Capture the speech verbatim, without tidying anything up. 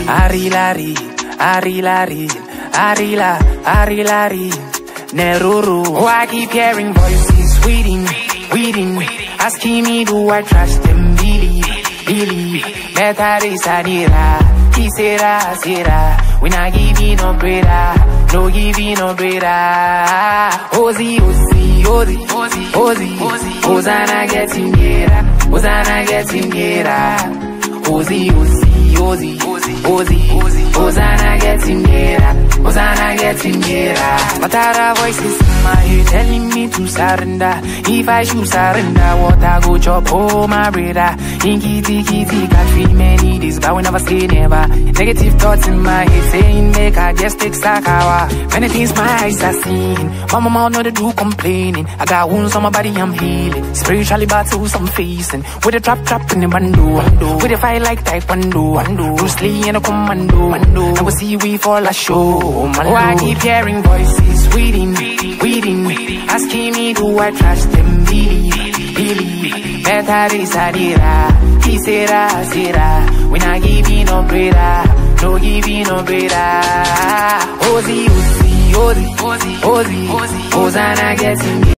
Arilari, Arilari, Arila, Arilari, Neruru. Oh, I keep hearing voices, weeding, weeding, asking me do I trust them, Billy, Billy. Better is Adira, he said, I said, we not giving no breeder, no giving no breeder. Ozzy, Ozzy, Ozzy, Ozzy, Ozzy, Hosanna getting gera, Hosanna getting gera. Ozzy, Ozzy, Ozzy, Ozzy, Ozzy, Hosanna getting gera, Hosanna getting gera. But other voices in my head telling me to surrender. If I should surrender, what I go chop, oh my brother. In kitty kitty, can't feel many days, but we never say never. Negative thoughts in my head saying make I just take Sakawa. Many things my eyes are seeing, mama mouth know they do complaining. I got wounds on my body, I'm healing. Spiritually battles I'm facing. With a trap trap in the bando, with a fight like Taekwondo. Bruce Lee and a commando. Now we see we fall a show. Oh, I keep hearing voices, weeding, weeding, asking me do I trust them, Billy, Billy. Better is Adira, he said, I said, we not giving no breeder, no giving no breeder. Ozzy, Ozzy, Ozzy, Ozzy, Ozzy, Hosanna getting